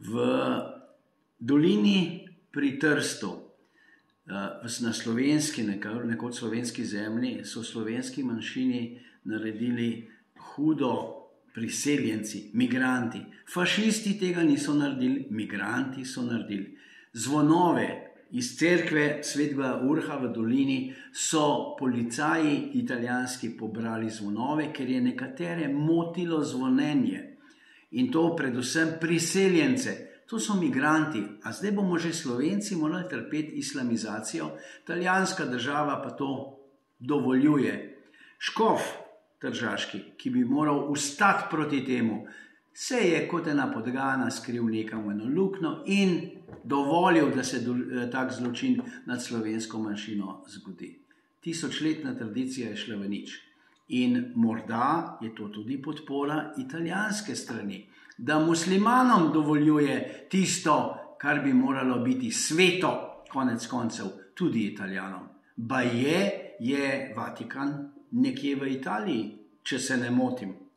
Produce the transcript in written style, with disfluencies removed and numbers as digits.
V dolini pri Trstu, na slovenski, nekoč slovenski zemlji, so slovenski manjšini naredili hudo priseljenci, migranti. Fašisti tega niso naredili, migranti so naredili. Zvonove iz cerkve svetega Urha v dolini so policaji italijanski pobrali zvonove, ker je nekatere motilo zvonjenje. In to predvsem priseljence. To so migranti, a zdaj bomo že Slovenci morali trpeti islamizacijo, italijanska država pa to dovoljuje. Škof tržaški, ki bi moral ustati proti temu, se je kot ena podgana skril nekam v eno luknjo in dovolil, da se tak zločin nad slovensko manjšino zgodi. Tisočletna tradicija je šla v nič. In morda je to tudi podpora italijanske strani, da muslimanom dovoljuje tisto, kar bi moralo biti sveto, konec koncev, tudi Italijanom. Baje je Vatikan nekje v Italiji, če se ne motim.